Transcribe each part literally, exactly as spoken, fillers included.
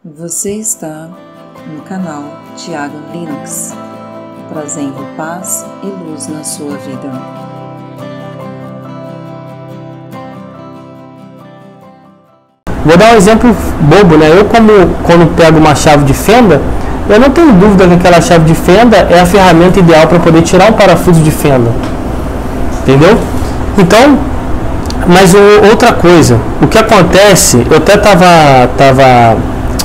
Você está no canal Thiago Linux, trazendo paz e luz na sua vida. Vou dar um exemplo bobo, né? Eu, como quando pego uma chave de fenda, eu não tenho dúvida que aquela chave de fenda é a ferramenta ideal para poder tirar um parafuso de fenda. Entendeu? Então, mas o, outra coisa, o que acontece, eu até estava tava,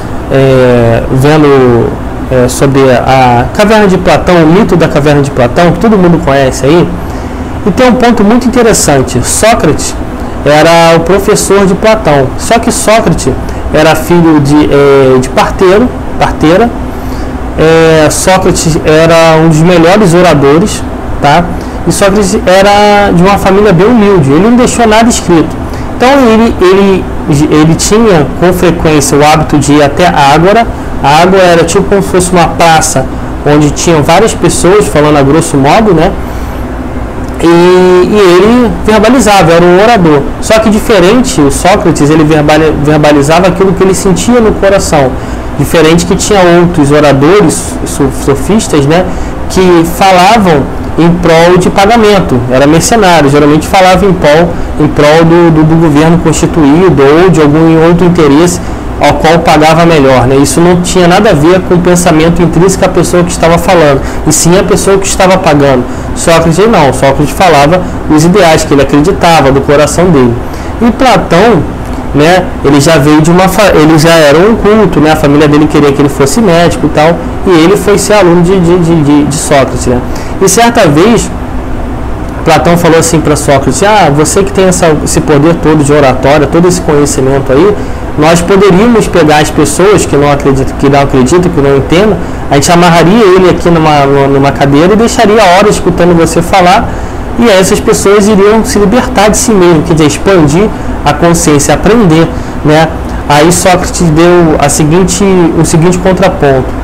é, vendo é, sobre a caverna de Platão, o mito da caverna de Platão, que todo mundo conhece aí, e tem um ponto muito interessante. Sócrates era o professor de Platão, só que Sócrates era filho de, é, de parteiro, parteira, é, Sócrates era um dos melhores oradores, tá? E Sócrates era de uma família bem humilde, ele não deixou nada escrito. Então ele, ele, ele tinha com frequência o hábito de ir até a Ágora. A Ágora era tipo como se fosse uma praça onde tinham várias pessoas, falando a grosso modo, né? E, e ele verbalizava, era um orador. Só que diferente, o Sócrates, ele verbalizava aquilo que ele sentia no coração. Diferente que tinha outros oradores, sofistas, né? Que falavam em prol de pagamento, era mercenário, geralmente falava em prol, em prol do, do, do governo constituído ou de algum outro interesse ao qual pagava melhor, né? Isso não tinha nada a ver com o pensamento intrínseco da pessoa que estava falando, e sim a pessoa que estava pagando. Sócrates não, Sócrates falava os ideais que ele acreditava, do coração dele. E Platão, né, ele já veio de uma, ele já era um culto, né? A família dele queria que ele fosse médico e tal, e ele foi ser aluno de, de, de, de Sócrates, né? E certa vez Platão falou assim para Sócrates: ah, você que tem essa, esse poder todo de oratória, todo esse conhecimento aí, nós poderíamos pegar as pessoas que não acreditam, que não acreditam, que não entendem, a gente amarraria ele aqui numa, numa cadeira e deixaria horas escutando você falar, e essas pessoas iriam se libertar de si mesmo, quer dizer, expandir a consciência, aprender, né? Aí Sócrates deu a seguinte, o seguinte contraponto.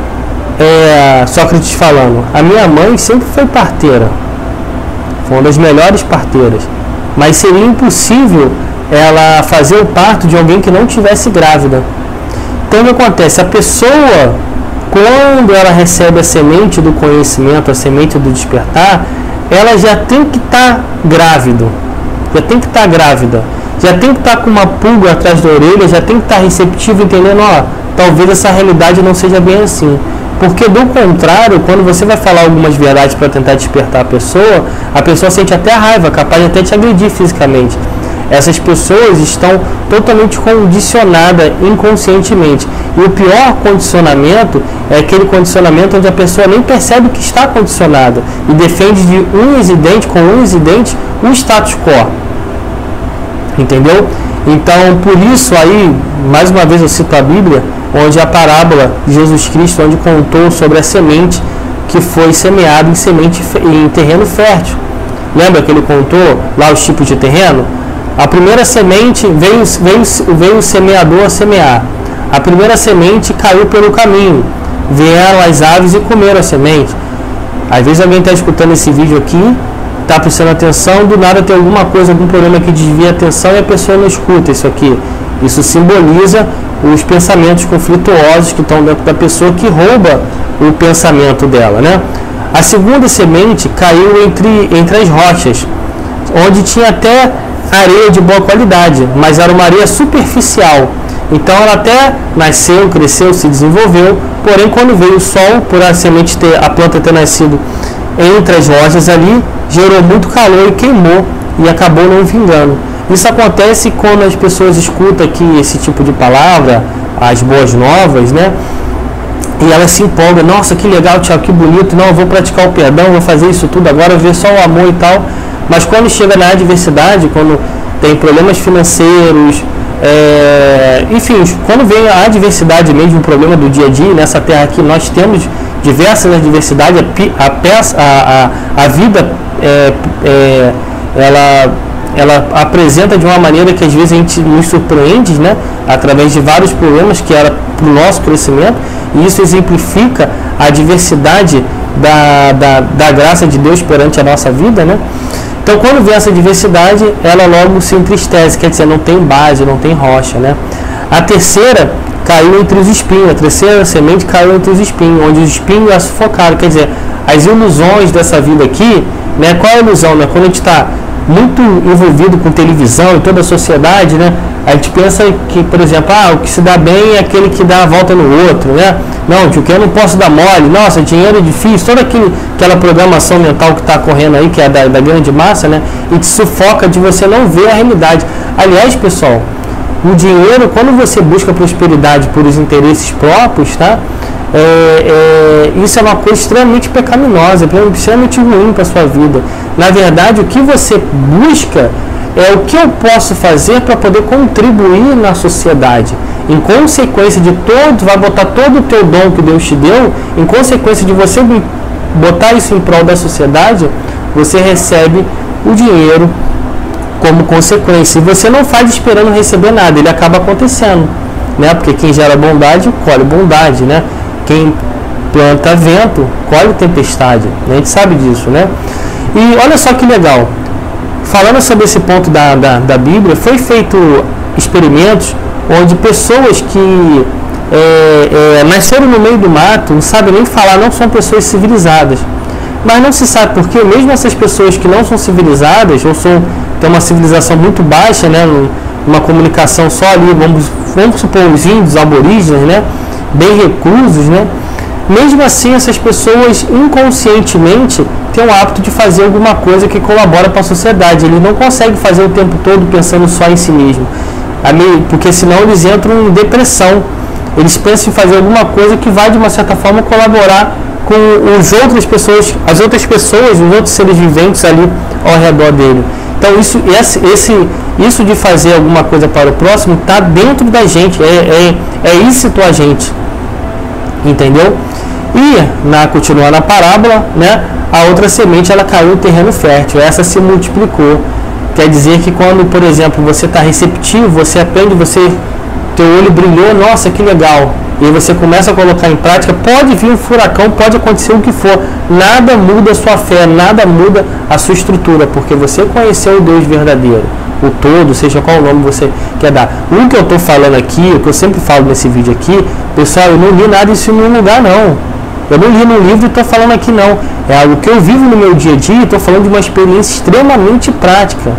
É, Sócrates falando: a minha mãe sempre foi parteira, foi uma das melhores parteiras, mas seria impossível ela fazer o parto de alguém que não tivesse grávida. Então o que acontece? A pessoa, quando ela recebe a semente do conhecimento, a semente do despertar, ela já tem que estar tá grávida, já tem que estar tá grávida, já tem que estar tá com uma pulga atrás da orelha, já tem que estar tá receptivo, entendendo, ó, talvez essa realidade não seja bem assim. Porque do contrário, quando você vai falar algumas verdades para tentar despertar a pessoa, a pessoa sente até raiva, capaz de até te agredir fisicamente. Essas pessoas estão totalmente condicionadas inconscientemente. E o pior condicionamento é aquele condicionamento onde a pessoa nem percebe que está condicionada e defende de unhas e dentes, com unhas e dentes, um status quo. Entendeu? Então, por isso aí, mais uma vez eu cito a Bíblia, onde a parábola de Jesus Cristo, onde contou sobre a semente que foi semeada em, semente, em terreno fértil. Lembra que ele contou lá os tipos de terreno? A primeira semente, veio, veio, veio o semeador a semear. A primeira semente caiu pelo caminho. Vieram as aves e comeram a semente. Às vezes alguém está escutando esse vídeo aqui, está prestando atenção, do nada tem alguma coisa, algum problema que desvia a atenção e a pessoa não escuta isso aqui. Isso simboliza os pensamentos conflituosos que estão dentro da pessoa, que rouba o pensamento dela, né? A segunda semente caiu entre, entre as rochas, onde tinha até areia de boa qualidade, mas era uma areia superficial. Então ela até nasceu, cresceu, se desenvolveu, porém quando veio o sol, por a semente ter, a planta ter nascido entre as rochas ali, gerou muito calor e queimou e acabou não vingando. Isso acontece quando as pessoas escutam aqui esse tipo de palavra, as boas novas, né? E elas se empolgam: nossa, que legal, Thiago, que bonito, não, eu vou praticar o perdão, vou fazer isso tudo agora, ver só o amor e tal. Mas quando chega na adversidade, quando tem problemas financeiros, é, enfim, quando vem a adversidade mesmo, um problema do dia a dia, nessa terra aqui nós temos diversas adversidades, a, peça, a, a, a vida, é, é, ela... ela apresenta de uma maneira que às vezes a gente nos surpreende, né? Através de vários problemas que era para o nosso crescimento, e isso exemplifica a diversidade da, da, da graça de Deus perante a nossa vida, né? Então, quando vem essa diversidade, ela logo se entristece, quer dizer, não tem base, não tem rocha, né? A terceira caiu entre os espinhos, a terceira semente caiu entre os espinhos, onde os espinhos a sufocaram. Quer dizer, as ilusões dessa vida aqui, né? Qual é a ilusão? Né? Quando a gente está muito envolvido com televisão e toda a sociedade, né? A gente pensa que, por exemplo, ah, o que se dá bem é aquele que dá a volta no outro, né? Não, tio, que eu não posso dar mole, nossa, dinheiro é difícil, toda aquele, aquela programação mental que está correndo aí, que é da, da grande massa, né? E te sufoca de você não ver a realidade. Aliás, pessoal, o dinheiro, quando você busca prosperidade por os interesses próprios, tá? É, é, isso é uma coisa extremamente pecaminosa, extremamente ruim para a sua vida. Na verdade, o que você busca é o que eu posso fazer para poder contribuir na sociedade. Em consequência de todo, vai botar todo o teu dom que Deus te deu, em consequência de você botar isso em prol da sociedade, você recebe o dinheiro como consequência. E você não faz esperando receber nada, ele acaba acontecendo, né? Porque quem gera bondade, colhe bondade, né? Quem planta vento, colhe tempestade. A gente sabe disso, né? E olha só que legal. Falando sobre esse ponto da, da, da Bíblia, foi feito experimentos onde pessoas que é, é, nasceram no meio do mato, não sabem nem falar, não são pessoas civilizadas. Mas não se sabe por quê, mesmo essas pessoas que não são civilizadas, ou são, têm uma civilização muito baixa, né? Uma comunicação só ali, vamos, vamos supor os índios, aborígenes, né? Bem reclusos, né? Mesmo assim, essas pessoas inconscientemente têm o hábito de fazer alguma coisa que colabora para a sociedade. Eles não conseguem fazer o tempo todo pensando só em si mesmo, porque senão eles entram em depressão. Eles pensam em fazer alguma coisa que vai, de uma certa forma, colaborar com as outras pessoas, as outras pessoas, os outros seres viventes ali ao redor dele. Então, isso, esse, esse, isso de fazer alguma coisa para o próximo está dentro da gente, é, é, é íncito a gente. Entendeu? E, na, continuando a parábola, né, a outra semente ela caiu em terreno fértil, essa se multiplicou. Quer dizer que quando, por exemplo, você está receptivo, você aprende, você, teu olho brilhou, nossa, que legal. E você começa a colocar em prática, pode vir um furacão, pode acontecer o que for, nada muda a sua fé, nada muda a sua estrutura, porque você conheceu o Deus verdadeiro, o todo, seja qual o nome você quer dar. O que eu estou falando aqui, o que eu sempre falo nesse vídeo aqui, pessoal, eu não li nada disso em nenhum lugar não. Eu não li no livro e estou falando aqui não. É algo que eu vivo no meu dia a dia e estou falando de uma experiência extremamente prática.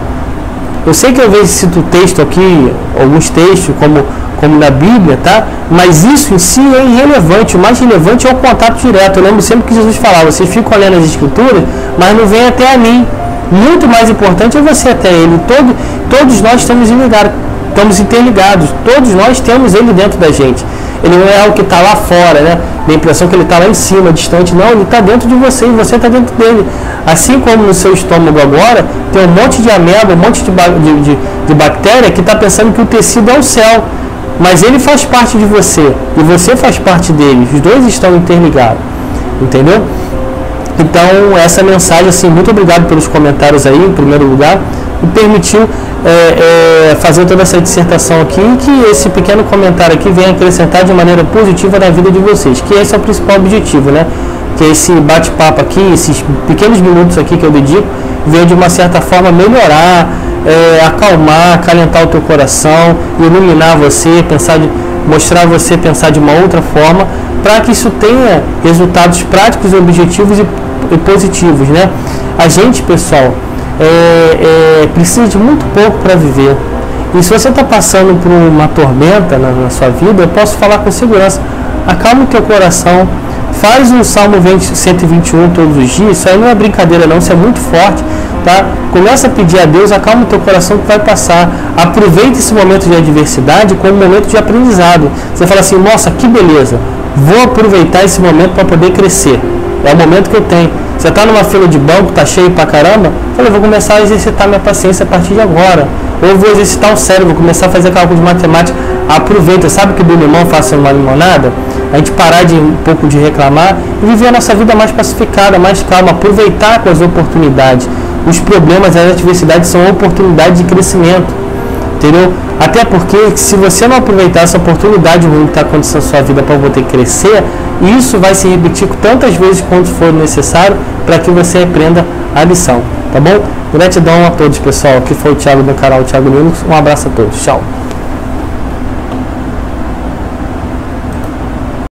Eu sei que eu vejo cito texto aqui, alguns textos, como, como na Bíblia, tá? Mas isso em si é irrelevante. O mais relevante é o contato direto. Eu lembro sempre que Jesus falava, vocês ficam lendo as Escrituras, mas não vem até a mim. Muito mais importante é você até Ele. Todo, todos nós estamos ligados, estamos interligados. Todos nós temos Ele dentro da gente. Ele não é algo que está lá fora, né? Dá a impressão que ele está lá em cima, distante. Não, ele está dentro de você e você está dentro dele. Assim como no seu estômago agora, tem um monte de ameba, um monte de, de, de, de bactéria que está pensando que o tecido é o céu. Mas ele faz parte de você e você faz parte dele. Os dois estão interligados. Entendeu? Então, essa mensagem, assim, muito obrigado pelos comentários aí, em primeiro lugar. Me permitiu é, é, fazer toda essa dissertação aqui e que esse pequeno comentário aqui venha acrescentar de maneira positiva na vida de vocês, que esse é o principal objetivo, né? Que esse bate-papo aqui, esses pequenos minutos aqui que eu dedico, venham de uma certa forma melhorar, é, acalmar, acalentar o teu coração, iluminar você, pensar de, mostrar você pensar de uma outra forma, para que isso tenha resultados práticos, objetivos e, e positivos, né? A gente, pessoal, É, é, precisa de muito pouco para viver. E se você está passando por uma tormenta na, na sua vida, eu posso falar com segurança, acalma o teu coração, faz um Salmo cento e vinte e um todos os dias. Isso aí não é brincadeira não, isso é muito forte, tá? Começa a pedir a Deus, acalma o teu coração que vai passar. Aproveite esse momento de adversidade como um momento de aprendizado. Você fala assim, nossa, que beleza, vou aproveitar esse momento para poder crescer, é o momento que eu tenho. Você está numa fila de banco, está cheio pra caramba, eu vou começar a exercitar minha paciência a partir de agora. Ou eu vou exercitar o cérebro, vou começar a fazer cálculo de matemática. Aproveita, sabe que do limão faça uma limonada? A gente parar de um pouco de reclamar e viver a nossa vida mais pacificada, mais calma, aproveitar com as oportunidades. Os problemas, as adversidades são oportunidades de crescimento, entendeu? Até porque se você não aproveitar essa oportunidade ruim que está acontecendo na sua vida para você crescer, isso vai se repetir tantas vezes quanto for necessário para que você aprenda a lição, tá bom? Gratidão a todos, pessoal. Aqui foi o Thiago do canal Thiago Linux. Um abraço a todos. Tchau.